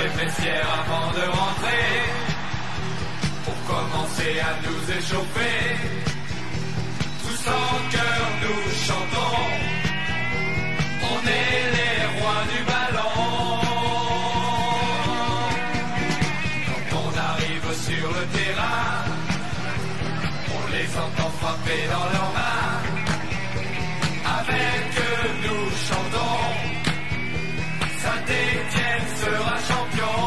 les vestiaires avant de rentrer, pour commencer à nous échauffer. Tous en chœur nous chantons, on est les rois du ballon. Quand on arrive sur le terrain, on les entend frapper dans leurs mains. Avec eux nous chantons, Saint-Étienne sera champion.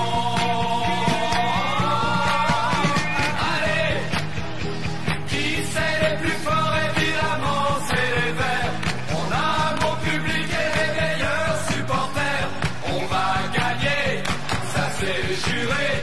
Allez, qui c'est les plus forts? Évidemment c'est les Verts. On a un bon public et les meilleurs supporters. On va gagner, ça c'est juré.